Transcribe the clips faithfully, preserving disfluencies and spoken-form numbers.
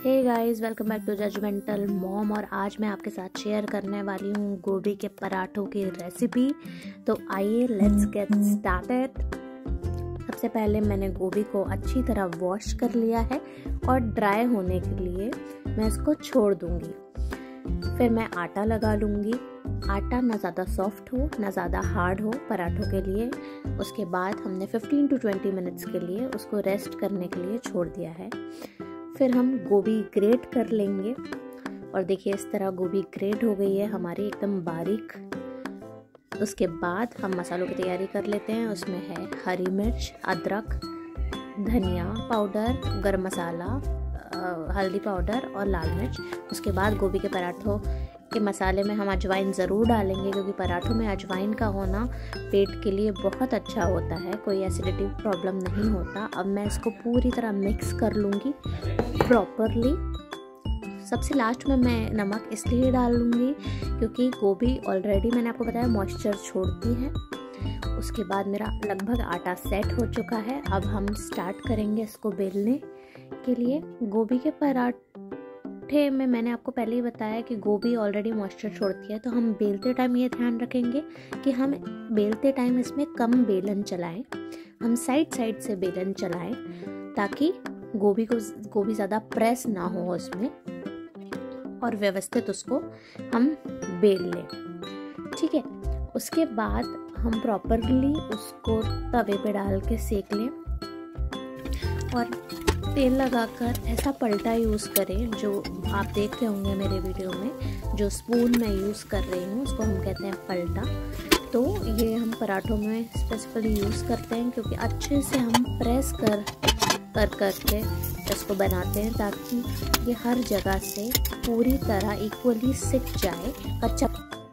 Hey guys, welcome back to judgemental mom. और आज मैं आपके साथ शेयर करने वाली हूँ गोभी के पराठों की रेसिपी। तो आइए लेट्स गेट स्टार्टेड। सबसे पहले मैंने गोभी को अच्छी तरह वॉश कर लिया है और ड्राई होने के लिए मैं इसको छोड़ दूंगी। फिर मैं आटा लगा लूँगी। आटा ना ज़्यादा सॉफ्ट हो ना ज़्यादा हार्ड हो पराठों के लिए। उसके बाद हमने फिफ्टीन टू ट्वेंटी मिनट्स के लिए उसको रेस्ट करने के लिए छोड़ दिया है। फिर हम गोभी ग्रेट कर लेंगे और देखिए इस तरह गोभी ग्रेट हो गई है हमारी एकदम बारीक। उसके बाद हम मसालों की तैयारी कर लेते हैं। उसमें है हरी मिर्च, अदरक, धनिया पाउडर, गरम मसाला, हल्दी पाउडर और लाल मिर्च। उसके बाद गोभी के पराठों के मसाले में हम अजवाइन ज़रूर डालेंगे, क्योंकि पराठों में अजवाइन का होना पेट के लिए बहुत अच्छा होता है, कोई एसिडिटी प्रॉब्लम नहीं होता। अब मैं इसको पूरी तरह मिक्स कर लूँगी प्रॉपरली। सबसे लास्ट में मैं नमक इसलिए डाल लूँगी क्योंकि गोभी ऑलरेडी मैंने आपको बताया मॉइस्चर छोड़ती है। उसके बाद मेरा लगभग आटा सेट हो चुका है। अब हम स्टार्ट करेंगे इसको बेलने के लिए। गोभी के पराठे में मैंने आपको पहले ही बताया कि गोभी ऑलरेडी मॉइस्चर छोड़ती है, तो हम बेलते टाइम ये ध्यान रखेंगे कि हम बेलते टाइम इसमें कम बेलन चलाएं। हम साइड साइड से बेलन चलाएं ताकि गोभी को गोभी ज़्यादा प्रेस ना हो उसमें, और व्यवस्थित उसको हम बेल लें। ठीक है। उसके बाद हम प्रॉपरली उसको तवे पे डाल के सेक लें और तेल लगाकर ऐसा पलटा यूज़ करें। जो आप देख रहे होंगे मेरे वीडियो में, जो स्पून मैं यूज़ कर रही हूँ उसको हम कहते हैं पलटा। तो ये हम पराठों में स्पेसिफिकली यूज़ करते हैं क्योंकि अच्छे से हम प्रेस कर कर करके इसको बनाते हैं ताकि ये हर जगह से पूरी तरह इक्वली सिक जाए कच्चा।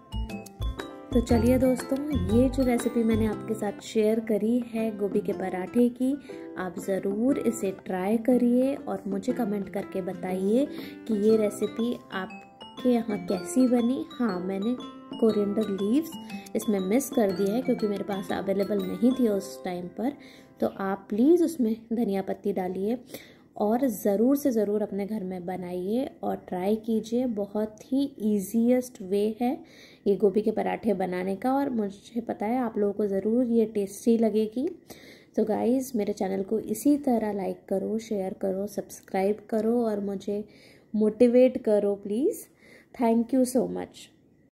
तो चलिए दोस्तों, ये जो रेसिपी मैंने आपके साथ शेयर करी है गोभी के पराठे की, आप ज़रूर इसे ट्राई करिए और मुझे कमेंट करके बताइए कि ये रेसिपी आपके यहाँ कैसी बनी। हाँ, मैंने कोरिएंडर लीव्स इसमें मिस कर दिया है क्योंकि मेरे पास अवेलेबल नहीं थी उस टाइम पर, तो आप प्लीज़ उसमें धनिया पत्ती डालिए और ज़रूर से ज़रूर अपने घर में बनाइए और ट्राई कीजिए। बहुत ही ईजीएस्ट वे है ये गोभी के पराठे बनाने का, और मुझे पता है आप लोगों को ज़रूर ये टेस्टी लगेगी। तो गाइज़, मेरे चैनल को इसी तरह लाइक करो, शेयर करो, सब्सक्राइब करो और मुझे मोटिवेट करो please. Thank you so much.